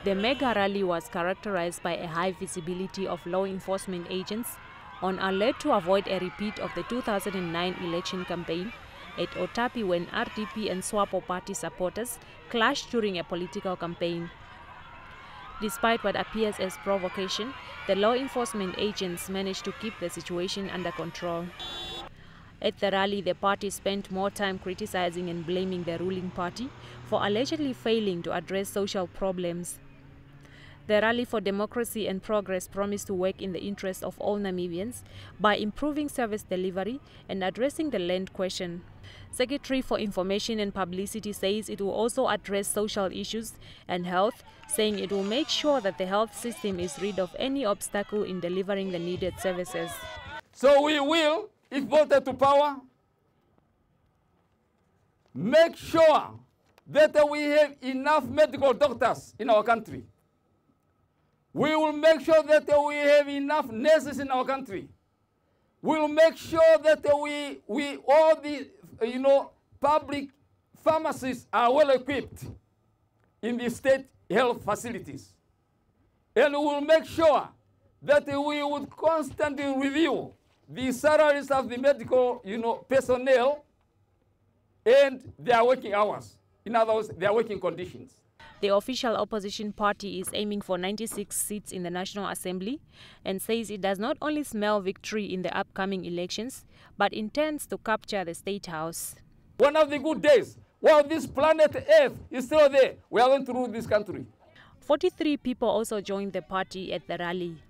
The mega rally was characterized by a high visibility of law enforcement agents on alert to avoid a repeat of the 2009 election campaign at Otapi when RDP and SWAPO party supporters clashed during a political campaign. Despite what appears as provocation, the law enforcement agents managed to keep the situation under control. At the rally, the party spent more time criticizing and blaming the ruling party for allegedly failing to address social problems. The Rally for Democracy and Progress promised to work in the interest of all Namibians by improving service delivery and addressing the land question. Secretary for Information and Publicity says it will also address social issues and health, saying it will make sure that the health system is rid of any obstacle in delivering the needed services. So we will, if voted to power, make sure that we have enough medical doctors in our country. We will make sure that we have enough nurses in our country. We will make sure that we all the public pharmacies are well equipped in the state health facilities. And we will make sure that we would constantly review the salaries of the medical personnel and their working hours. In other words, their working conditions. The official opposition party is aiming for 96 seats in the National Assembly and says it does not only smell victory in the upcoming elections, but intends to capture the State House. One of the good days, while this planet Earth is still there, we are going to rule this country. 43 people also joined the party at the rally.